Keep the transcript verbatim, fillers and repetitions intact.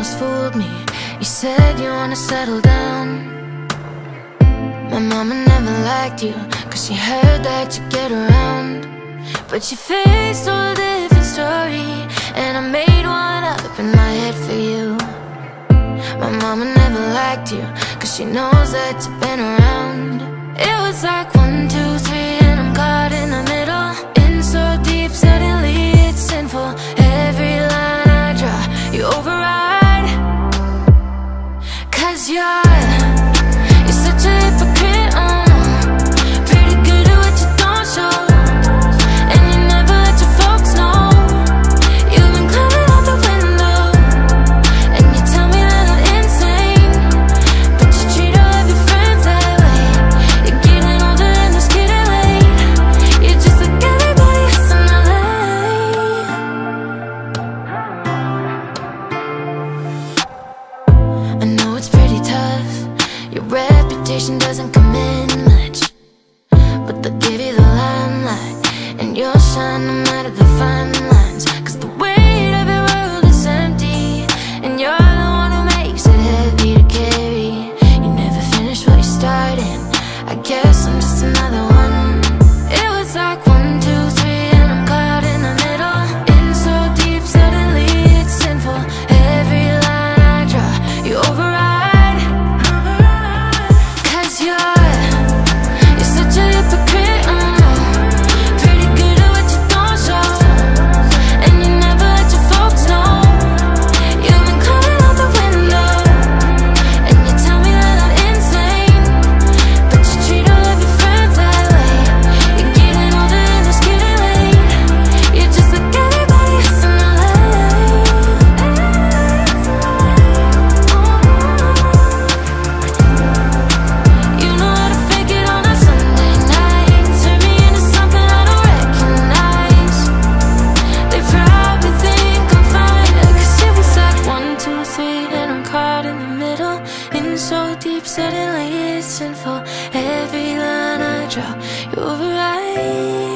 almost fooled me. You said you wanna settle down. My mama never liked you, cause she heard that you get around. But you faced all a different story, and I made one up in my head for you. My mama never liked you, cause she knows that you've been around. It was like one, two, three, and I'm caught in the middle. In so deep, suddenly it's sinful. Every line I draw, you override. Cause you're, you're such a hypocrite, oh no. Pretty good at what you don't show, and you never let your folks know. You've been climbing out the window, and you tell me that I'm insane, but you treat all of your friends that way. You're getting older and it's getting late. You're just like everybody else in L A. I know it's pretty tough. Your reputation doesn't come in much, but they'll give you the limelight, and you'll shine no matter the fine lines. Cause the weight of your world is empty, and you're the one who makes it heavy to carry. You never finish what you started. I guess I'm just another one. It was like one, two, three, and I'm caught in the middle. In so deep, suddenly it's sinful. Every line I draw, you override. Cause you're, you're such a hypocrite, oh no. Pretty good at what you don't show, and you never let your folks know. You've been climbing out the window, and you tell me that I'm insane, but you treat all of your friends that way. You're getting older and it's getting late. You're just like everybody else in L A. You know how to fake it on a Sunday night, turn me into something I don't recognize. They probably think I'm fine, cause it was like one, two, three, and I'm caught in the middle. In so deep, suddenly it's sinful. Every line I draw, you override.